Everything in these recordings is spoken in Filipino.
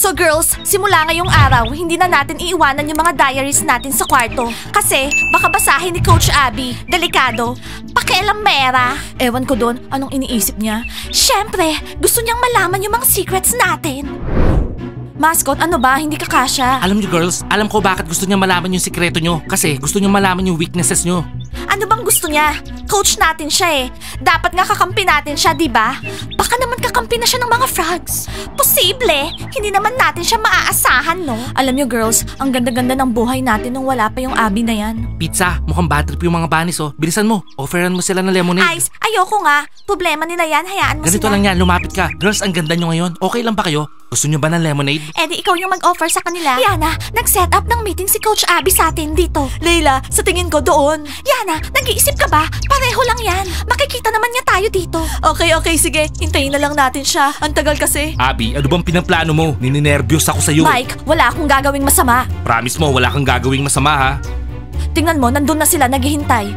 So girls, simula ngayong araw, hindi na natin iiwanan yung mga diaries natin sa kwarto. Kasi baka basahin ni Coach Abby. Delikado. Pakialam mera. Ewan ko doon, anong iniisip niya? Siyempre, gusto niyang malaman yung mga secrets natin. Mascot, ano ba? Hindi ka kasya. Alam niyo girls, alam ko bakit gusto niya malaman yung sikreto niyo. Kasi gusto niya malaman yung weaknesses niyo. Ano bang gusto niya? Coach natin siya eh. Dapat nga kakampi natin siya, di ba? Baka naman kakampi na siya ng mga frogs. Posible. Hindi naman natin siya maaasahan, no? Alam niyo girls, ang ganda-ganda ng buhay natin nung wala pa yung Abby na yan. Pizza, mukhang bad trip yung mga bunnies oh. Bilisan mo, offeran mo sila ng lemonade. Ice, ayoko nga. Problema nila yan, hayaan mo Ganito sila. lang yan, lumapit ka. Girls, ang ganda nyo ngayon. Okay lang ba kayo? Gusto nyo ba ng lemonade? Eh di ikaw yung mag-offer sa kanila. Yana, nag-set up ng meeting si Coach Abby sa atin dito. Leila, sa tingin ko doon. Yana, nag-iisip ka ba? Pareho lang yan. Makikita naman niya tayo dito. Okay, sige. Hintayin na lang natin siya. Ang tagal kasi. Abby, ano bang pinaplano mo? Nininervyos ako sa'yo. Mike, wala akong gagawing masama. Promise mo, wala kang gagawing masama ha? Tingnan mo, nandun na sila naghihintay.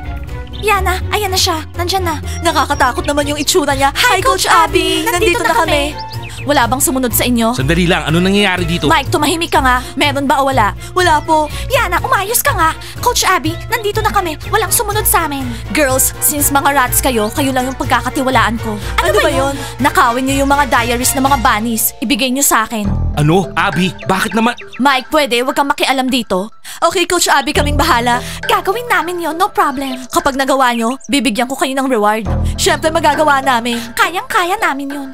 Yana, ayan na siya. Nandyan na. Nakakatakot naman yung itsura niya. Hi, Coach Abby! Nandito na kami. Wala bang sumunod sa inyo? Sandali lang, ano nangyayari dito? Mike, tumahimik ka nga. Meron ba o wala? Wala po. Yana, umayos ka nga. Coach Abby, nandito na kami. Walang sumunod sa amin. Girls, since mga rats kayo, kayo lang yung pagkakatiwalaan ko. Ano ba yun? Nakawin niyo yung mga diaries ng mga bunnies. Ibigay niyo sa akin. Ano? Abby, bakit naman? Mike, pwede? Huwag kang makialam dito. Okay, Coach Abby, kaming bahala. Gagawin namin yon, no problem. Kapag nagawa nyo, bibigyan ko kayo ng reward. Siyempre, magagawa namin. Kayang-kaya namin yon.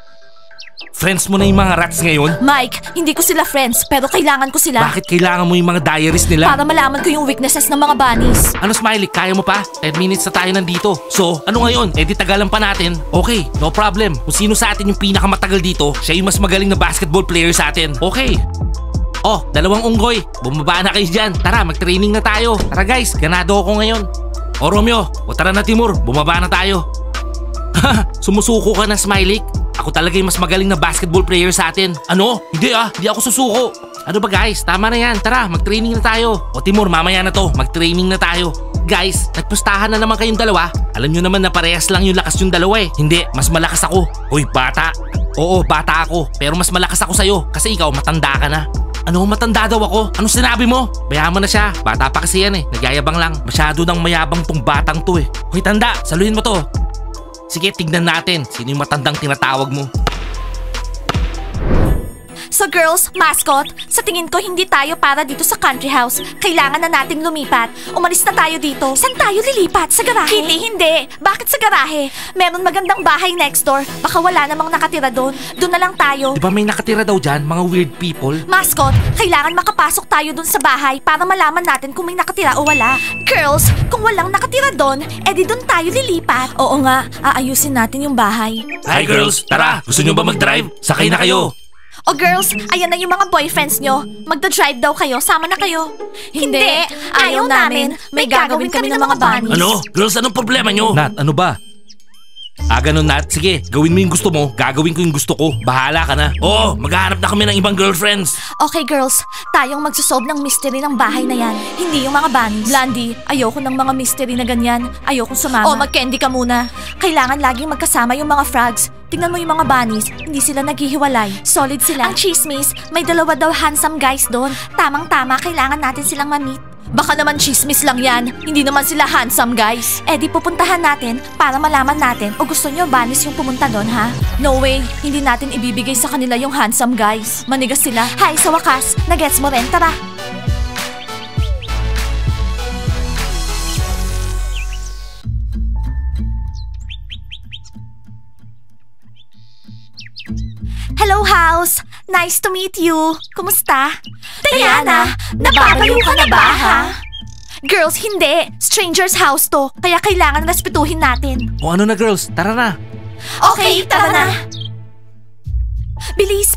Friends mo na yung mga rats ngayon? Mike, hindi ko sila friends, pero kailangan ko sila. Bakit kailangan mo yung mga diaries nila? Para malaman ko yung weaknesses ng mga bunnies. Ano Smiley, kaya mo pa? 10 minutes na tayo nandito. So, ano ngayon? Eh di tagalan pa natin. Okay, no problem. Kung sino sa atin yung pinakamatagal dito, siya yung mas magaling na basketball player sa atin. Okay. Oh, 2 unggoy. Bumaba na kayo dyan. Tara, mag-training na tayo. Tara guys, ganado ako ngayon. O Romeo, o tara na Timur, bumaba na tayo. Sumusuko ka na Smiley? Ako talaga yung mas magaling na basketball player sa atin. Ano? Hindi hindi ako susuko. Ano ba guys? Tama na yan. Tara, mag-training na tayo. O Timur, mamaya na to. Mag-training na tayo. Guys, nagpustahan na naman kayong dalawa. Alam nyo naman na parehas lang yung lakas yung dalawa eh. Hindi, mas malakas ako. Hoy, bata. Oo, bata ako. Pero mas malakas ako sa'yo. Kasi ikaw, matanda ka na. Ano, matanda daw ako? Anong sinabi mo? Bayaan mo na siya. Bata pa kasi yan eh. Nagyayabang lang. Masyado nang mayabang tong batang to eh. Hoy, tanda. Saluhin mo to. Sige, tignan natin. Sino yung matandang tinatawag mo? So girls, mascot, sa tingin ko hindi tayo para dito sa country house. Kailangan na nating lumipat. Umalis na tayo dito. Saan tayo lilipat? Sa garahe? Hindi. Bakit sa garahe? Meron magandang bahay next door. Baka wala namang nakatira doon. Doon na lang tayo. Di ba may nakatira daw dyan? Mga weird people? Mascot, kailangan makapasok tayo doon sa bahay para malaman natin kung may nakatira o wala. Girls, kung walang nakatira doon, edi doon tayo lilipat. Oo nga, aayusin natin yung bahay. Hi girls, tara! Gusto nyo ba mag-drive? Sakay na kayo! O girls, ayan na yung mga boyfriends nyo. Magda-drive daw kayo, sama na kayo. Hindi, ayaw namin. May gagawin kami ng mga bunnies. Ano? Girls, anong problema nyo? Nat, ano ba? Ganun Nat. Sige, gawin mo yung gusto mo. Gagawin ko yung gusto ko. Bahala ka na. Oo, maghahanap na kami ng ibang girlfriends. Okay girls, tayong magsusolve ng mystery ng bahay na yan. Hindi yung mga bunnies. Blondie, ayoko ng mga mystery na ganyan. Ayoko sumama. O mag-candy ka muna. Kailangan laging magkasama yung mga frogs. Tingnan mo yung mga bunnies, hindi sila naghihiwalay. Solid sila. Ang chismis, may 2 daw handsome guys doon. Tamang-tama, kailangan natin silang ma-meet. Baka naman chismis lang yan. Hindi naman sila handsome guys. Eh di pupuntahan natin para malaman natin o gusto nyo bunnies yung pumunta doon ha? No way, hindi natin ibibigay sa kanila yung handsome guys. Manigas sila. Hi, sa wakas, nagets mo rin, tara. Hello, house! Nice to meet you! Kumusta? Diana, nababaliw ka na ba, ha? Girls, hindi! Stranger's house to, kaya kailangan respetuhin natin. O ano na girls, tara na. Okay, tara na! Bilis!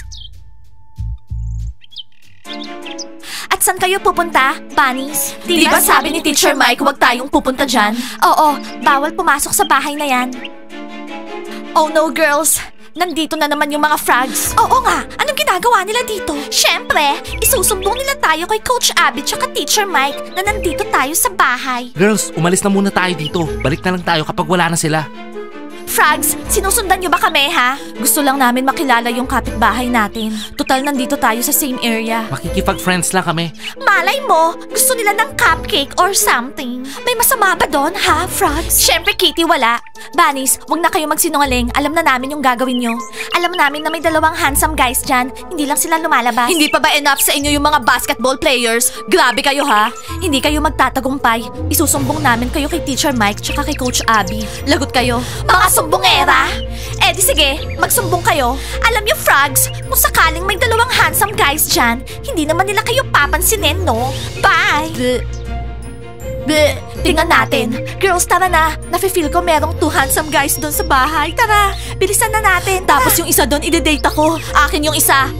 At saan kayo pupunta, bunnies? Di ba sabi ni Teacher Mike huwag tayong pupunta dyan? Oo, bawal pumasok sa bahay na yan. Oh no, girls! Nandito na naman yung mga frogs. Oo nga, anong ginagawa nila dito? Syempre, isusumbong nila tayo kay Coach Abby tsaka Teacher Mike na nandito tayo sa bahay. Girls, umalis na muna tayo dito. Balik na lang tayo kapag wala na sila. Frogs, sinusundan niyo ba kami, ha? Gusto lang namin makilala yung kapitbahay natin. Total, nandito tayo sa same area. Makikipag-friends lang kami. Malay mo, gusto nila ng cupcake or something. May masama ba doon, ha, Frogs? Siyempre, Kitty, wala. Bunnies, wag na kayo magsinungaling. Alam na namin yung gagawin nyo. Alam namin na may dalawang handsome guys dyan. Hindi lang sila lumalabas. Hindi pa ba enough sa inyo yung mga basketball players? Grabe kayo, ha? Hindi kayo magtatagumpay. Isusumbong namin kayo kay Teacher Mike tsaka kay Coach Abby. Lagot kayo. Mga sumbongera! Eh di sige, magsumbong kayo. Alam niyo, Frogs, kung sakaling may dalawang handsome guys dyan, hindi naman nila kayo papansinin, no? Bye! Bleh. Tingnan natin. Girls, tara na. Nafe-feel ko merong 2 handsome guys doon sa bahay. Tara, bilisan na natin. Tapos yung isa doon, ide-date ako. Akin yung isa.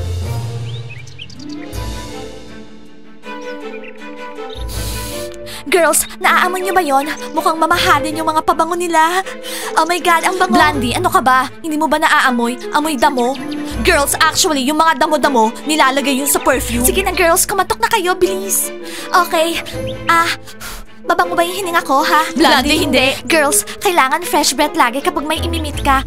Girls, naaamoy niyo ba yon? Mukhang mamahalin yung mga pabango nila. Oh my God, ang bango. Blandy, ano ka ba? Hindi mo ba naaamoy? Amoy damo? Girls, actually, yung mga damo-damo, nilalagay yun sa perfume. Sige na girls, kumatok na kayo, bilis. Okay. Mabango ba yung hininga ko, ha? Blandy, hindi. Girls, kailangan fresh breath lagi kapag may imimit ka.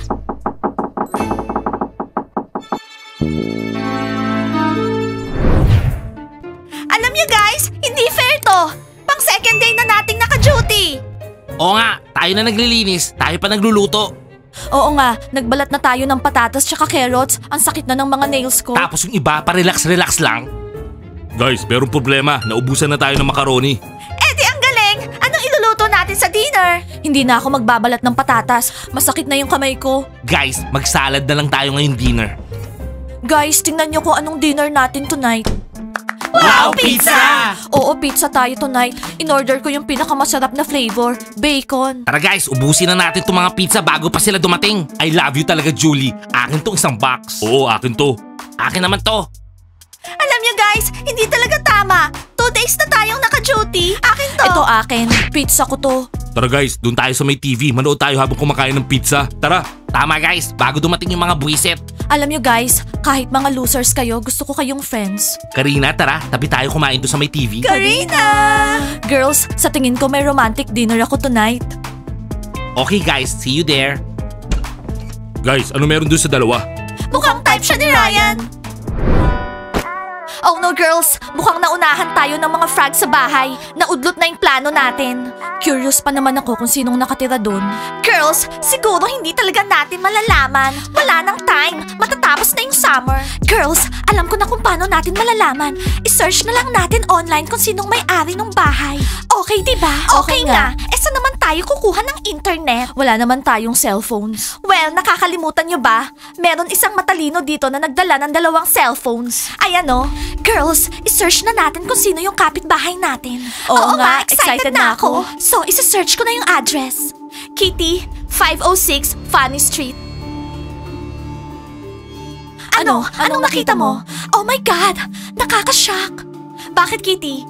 Alam niyo guys, hindi fair to. Pang second day na nating naka-duty. Oo nga, tayo na naglilinis, tayo pa nagluluto. Oo nga, nagbalat na tayo ng patatas tsaka carrots. Ang sakit na ng mga nails ko. Tapos yung iba, pa-relax-relax lang. Guys, merong problema. Naubusan na tayo ng macaroni. Eh di ang galing! Anong iluluto natin sa dinner? Hindi na ako magbabalat ng patatas. Masakit na yung kamay ko. Guys, magsalad na lang tayo ngayong dinner. Guys, tingnan nyo kung anong dinner natin tonight. Wow, pizza! Oo, pizza tayo tonight. In-order ko yung pinakamasarap na flavor, bacon. Tara guys, ubusin na natin itong mga pizza bago pa sila dumating. I love you talaga, Julie. Akin tong isang box. Oo, akin to. Akin naman to. Alam niyo guys, hindi talaga tama. 2 days na tayong naka-duty. Akin to. Ito akin. Pizza ko to. Tara guys, doon tayo sa may TV. Manood tayo habang kumakain ng pizza. Tara. Tama guys, bago dumating yung mga buwisit. Alam niyo guys, kahit mga losers kayo, gusto ko kayong friends. Karina, tara. Tabi tayo kumain doon sa may TV. Karina! Girls, sa tingin ko may romantic dinner ako tonight. Okay guys, see you there. Guys, ano meron doon sa dalawa? Mukhang type siya ni Ryan. Oh no girls, mukhang naunahan tayo ng mga frogs sa bahay. Naudlot na yung plano natin. Curious pa naman ako kung sinong nakatira doon. Girls, siguro hindi talaga natin malalaman. Wala nang time, matatapos na yung summer. Girls, alam ko na kung paano natin malalaman. I-search na lang natin online kung sinong may-ari ng bahay. Okay, diba? Okay nga. Saan naman tayo kukuha ng internet? Wala naman tayong cellphones. Well, nakakalimutan nyo ba? Meron isang matalino dito na nagdala ng 2 cellphones. Ayan o. Girls, i-search na natin kung sino yung kapitbahay natin. Oo nga, excited na ako. So, isa-search ko na yung address. Kitty, 506 Funny Street. Ano? Anong nakita mo? Oh my God! Nakakashock! Bakit, Kitty?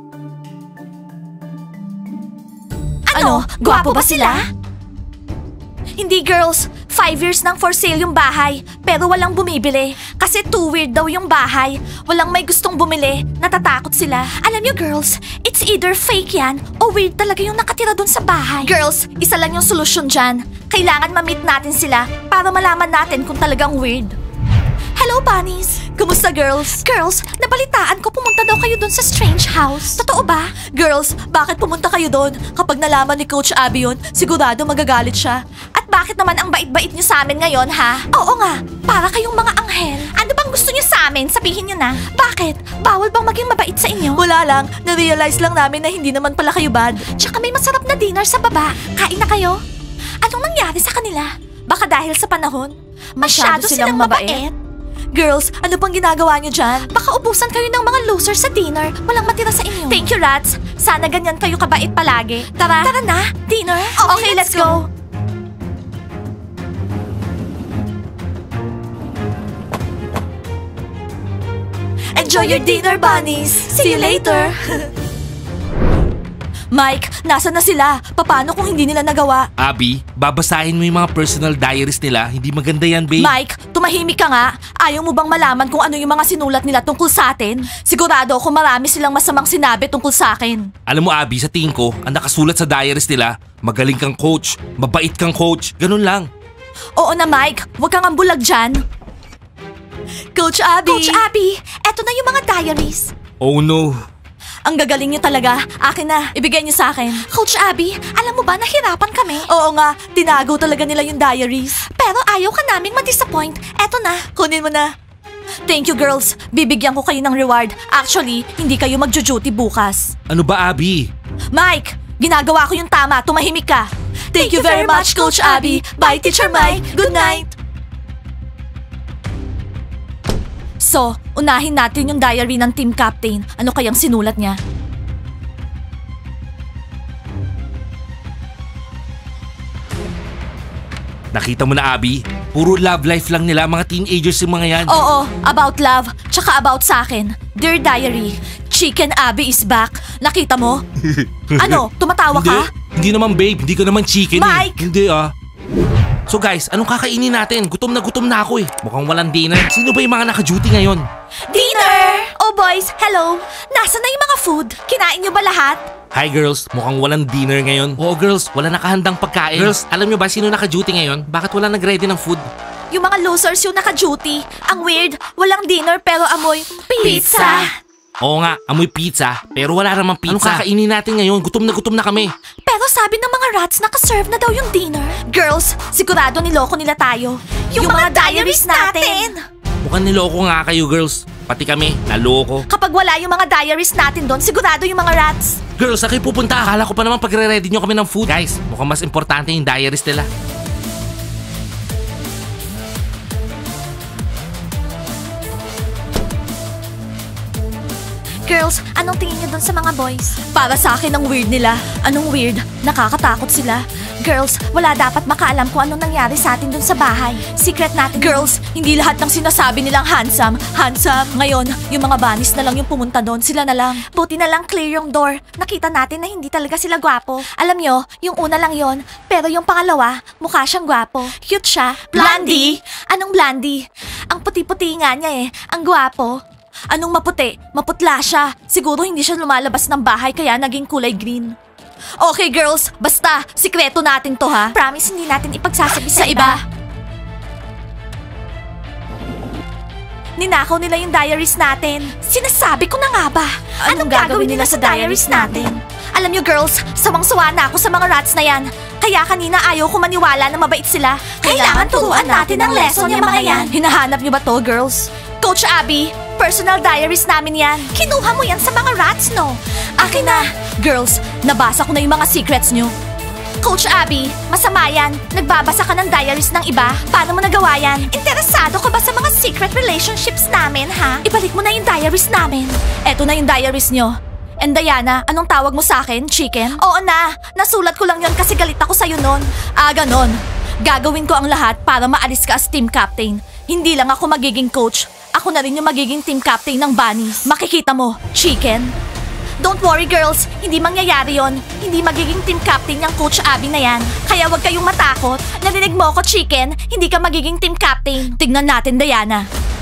Ano? Gwapo ba sila? Hindi, girls. 5 years nang for sale yung bahay, pero walang bumibili. Kasi too weird daw yung bahay. Walang may gustong bumili. Natatakot sila. Alam niyo, girls, it's either fake yan o weird talaga yung nakatira dun sa bahay. Girls, isa lang yung solusyon dyan. Kailangan ma-meet natin sila para malaman natin kung talagang weird. Hello, bunnies! Kumusta, girls? Girls, nabalitaan ko pumunta daw kayo dun sa strange house. Totoo ba? Girls, bakit pumunta kayo dun? Kapag nalaman ni Coach Abby yun, sigurado magagalit siya. At bakit naman ang bait-bait niyo sa amin ngayon, ha? Oo nga, para kayong mga anghel. Ano bang gusto niyo sa amin? Sabihin niyo na. Bakit? Bawal bang maging mabait sa inyo? Wala lang. Na-realize lang namin na hindi naman pala kayo bad. Tsaka may masarap na dinner sa baba. Kain na kayo? Anong nangyari sa kanila? Baka dahil sa panahon? Masyado silang mabait. Girls, ano pang ginagawa niyo dyan? Baka ubusan kayo ng mga losers sa dinner. Walang matira sa inyo. Thank you, Rats. Sana ganyan kayo kabait palagi. Tara. Tara na. Dinner? Okay, let's go. Enjoy your dinner, bunnies. See you later. Mike, nasa na sila? Paano kung hindi nila nagawa? Abby, babasahin mo yung mga personal diaries nila. Hindi maganda yan, babe. Mike, tumahimik ka nga. Ayaw mo bang malaman kung ano yung mga sinulat nila tungkol sa atin? Sigurado ako marami silang masamang sinabi tungkol sa akin. Alam mo, Abby, sa tingin ko, ang nakasulat sa diaries nila, magaling kang coach, mabait kang coach, ganun lang. Oo na, Mike. Huwag kang ambulag dyan. Coach Abby! Coach Abby, eto na yung mga diaries. Oh no. Ang gagaling niyo talaga. Akin na. Ibigay niyo sa akin. Coach Abby, alam mo ba nahirapan kami? Oo nga. Tinago talaga nila yung diaries. Pero ayaw ka naming ma-disappoint. Eto na. Kunin mo na. Thank you, girls. Bibigyan ko kayo ng reward. Actually, hindi kayo magjo-duty bukas. Ano ba, Abby? Mike, ginagawa ko yung tama. Tumahimik ka. Thank you very much, Coach Abby. Bye, Teacher Mike. Good night. So, unahin natin yung diary ng team captain. Ano kayang sinulat niya? Nakita mo na, Abby? Puro love life lang nila, mga teenagers yung mga yan. Oo, about love, tsaka about sa akin. Dear Diary, Chicken Abby is back. Nakita mo? Ano, tumatawa ka? Hindi naman, babe. Hindi ko naman chicken Mike! Hindi So guys, anong kakainin natin? Gutom na ako eh. Mukhang walang dinner. Sino ba yung mga naka-duty ngayon? Dinner! Oh boys, hello! Nasaan na yung mga food? Kinain niyo ba lahat? Hi girls, mukhang walang dinner ngayon. Oo girls, wala nakahandang pagkain. Girls, alam nyo ba sino naka-duty ngayon? Bakit wala nag-ready ng food? Yung mga losers yung naka-duty. Ang weird, walang dinner pero amoy pizza. Oo nga, amoy pizza. Pero wala namang pizza. Anong kakainin natin ngayon? Gutom na kami. Pero sabi ng mga rats, naka-serve na daw yung dinner. Girls, sigurado niloko nila tayo. Yung mga diaries natin! Mukhang niloko nga kayo girls. Pati kami, naloko. Kapag wala yung mga diaries natin doon, sigurado yung mga rats. Girls, saan kayo pupunta? Akala ko pa naman pagre-ready nyo kami ng food. Guys, mukhang mas importante yung diaries nila. Girls, anong tingin niyo dun sa mga boys? Para sa akin ang weird nila. Anong weird? Nakakatakot sila. Girls, wala dapat makaalam kung anong nangyari sa atin dun sa bahay. Secret natin. Girls, hindi lahat ng sinasabi nilang handsome. Handsome. Ngayon, yung mga bunnies na lang yung pumunta doon. Sila na lang. Buti na lang clear yung door. Nakita natin na hindi talaga sila gwapo. Alam nyo, yung una lang yon. Pero yung pangalawa, mukha siyang gwapo. Cute siya. Blondie! Anong blondie? Ang puti-puti nga niya eh. Ang gwapo. Anong maputi? Maputla siya. Siguro hindi siya lumalabas ng bahay kaya naging kulay green. Okay girls, basta, sikreto natin to ha. Promise hindi natin ipagsasabi sa iba. Ninakaw nila yung diaries natin. Sinasabi ko na nga ba? Anong gagawin nila sa diaries natin? Alam nyo girls, sawang-sawa na ako sa mga rats na yan. Kaya kanina ayaw ko maniwala na mabait sila. Kailangan turuan natin ng lesson yung mga yan. Hinahanap nyo ba to girls? Coach Abby, personal diaries namin yan. Kinuha mo yan sa mga rats, no? Akin na. Girls, nabasa ko na yung mga secrets nyo. Coach Abby, masama yan. Nagbabasa ka ng diaries ng iba. Paano mo nagawa yan? Interesado ka ba sa mga secret relationships namin, ha? Ibalik mo na yung diaries namin. Eto na yung diaries nyo. And Diana, anong tawag mo sa akin? Chicken? Oo na. Nasulat ko lang yon kasi galit ako sa'yo nun. Ah, ganon. Gagawin ko ang lahat para maalis ka as team captain. Hindi lang ako magiging coach. Ako na rin yung magiging team captain ng bunnies. Makikita mo, Chicken. Don't worry girls, hindi mangyayari yon. Hindi magiging team captain yung Coach Abby na yan. Kaya wag kayong matakot. Narinig mo ko, Chicken, hindi ka magiging team captain. Tignan natin, Diana.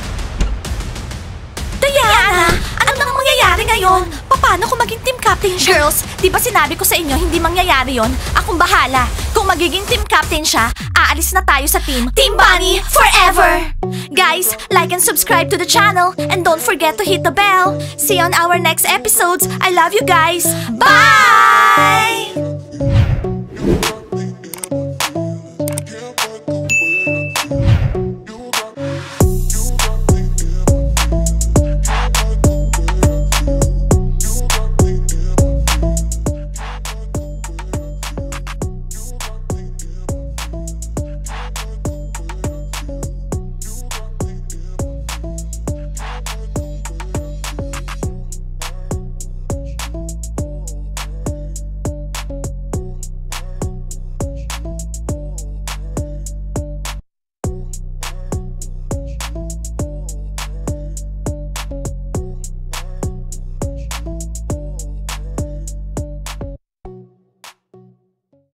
Diana! Ano nang mangyayari ngayon? Paano kung maging team captain siya? Girls, di ba sinabi ko sa inyo hindi mangyayari yon? Akong bahala. Kung magiging team captain siya, aalis na tayo sa team. Team Bunny forever! Guys, like and subscribe to the channel and don't forget to hit the bell. See you on our next episodes. I love you guys. Bye!